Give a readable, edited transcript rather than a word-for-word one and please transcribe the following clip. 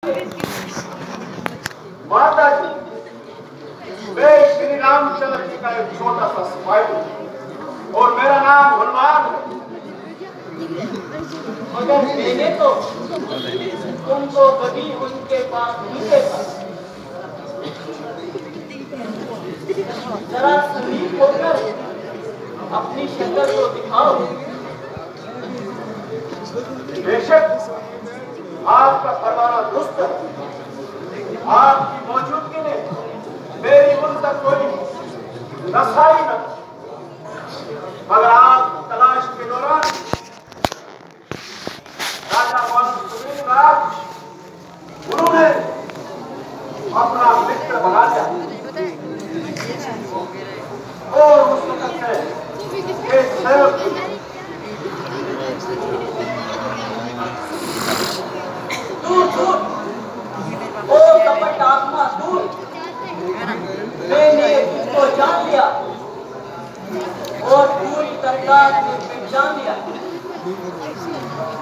माता जी, मैं श्री रामचंद्र जी का एक छोटा सा सिपाही हूं और मेरा नाम हनुमान है। मगर मैंने तो तुमको कभी उनके पास नहीं देखा। जरा समीप होकर अपनी शक्ल को दिखाओ। बेशक आपका परवाना दुरुस्त है। आपकी मौजूदगी ने मेरी उन तक कोई रसाई न, मगर आप तलाश के दौरान राजा राज उन्होंने अपना मित्र बना लिया और उस वक्त से एक सेवक दूर दूर ओ कपट आत्मा दूर, मैंने तुमको जान लिया और पूरी तरह से पहचान लिया।